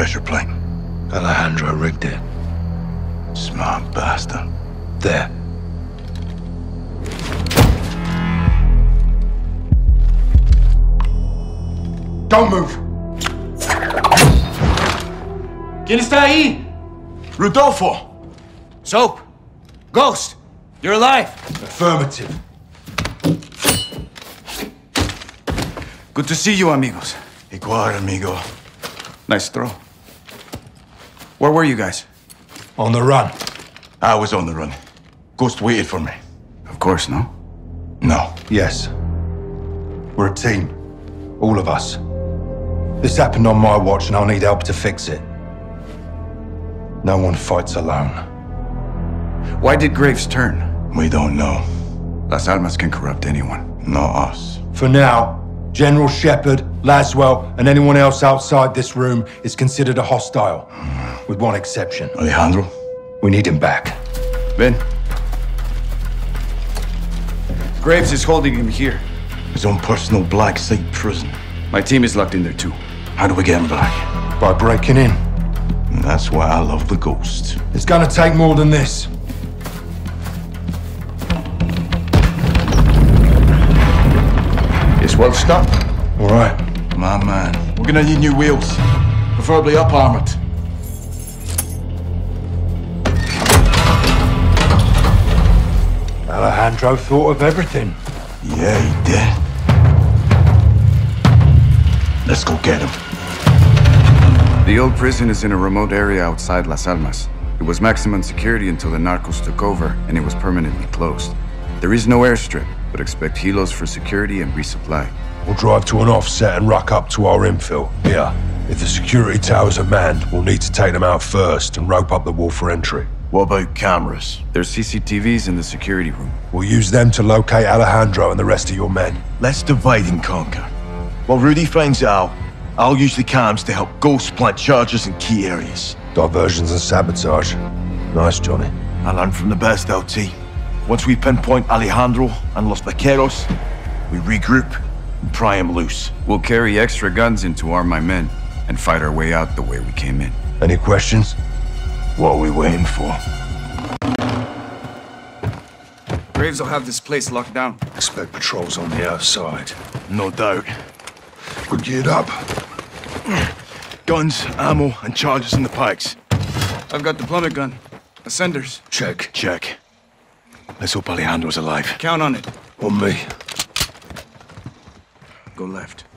treasure plane. Alejandro rigged it. Smart bastard. There. Don't move! ¿Quién está ahí? Rodolfo! Soap! Ghost! You're alive! Affirmative. Good to see you, amigos. Igual, amigo. Nice throw. Where were you guys? On the run. I was on the run. Ghost waited for me. Of course, no? No. Yes. We're a team. All of us. This happened on my watch and I'll need help to fix it. No one fights alone. Why did Graves turn? We don't know. Las Almas can corrupt anyone. Not us. For now, General Shepard, Laswell, and anyone else outside this room is considered a hostile. With one exception. Alejandro? We need him back. Ben? Graves is holding him here. His own personal black site prison. My team is locked in there too. How do we get him back? By breaking in. And that's why I love the Ghost. It's gonna take more than this. It's well stocked. All right. My man. We're gonna need new wheels. Preferably up-armored. Alejandro thought of everything. Yeah, he did. Let's go get him. The old prison is in a remote area outside Las Almas. It was maximum security until the narcos took over, and it was permanently closed. There is no airstrip, but expect helos for security and resupply. We'll drive to an offset and ruck up to our infill. Here. If the security towers are manned, we'll need to take them out first and rope up the wall for entry. What about cameras? There's CCTVs in the security room. We'll use them to locate Alejandro and the rest of your men. Let's divide and conquer. While Rudy finds out, I'll use the cams to help Ghost plant charges in key areas. Diversions and sabotage. Nice, Johnny. I learned from the best, LT. Once we pinpoint Alejandro and Los Vaqueros, we regroup and pry him loose. We'll carry extra guns in to arm my men and fight our way out the way we came in. Any questions? What are we waiting for? Graves will have this place locked down. Expect patrols on the outside. No doubt. We're geared up. Guns, ammo, and charges in the pikes. I've got the plummet gun. Ascenders. Check. Check. Let's hope Alejandro's alive. Count on it. On me. Go left.